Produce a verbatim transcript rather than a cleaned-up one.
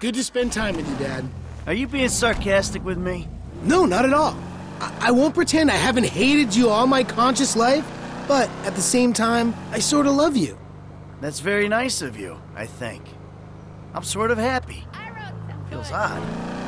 Good to spend time with you, Dad. Are you being sarcastic with me? No, not at all. I, I won't pretend I haven't hated you all my conscious life, but at the same time, I sort of love you. That's very nice of you, I think. I'm sort of happy. I wrote some Feels good. odd.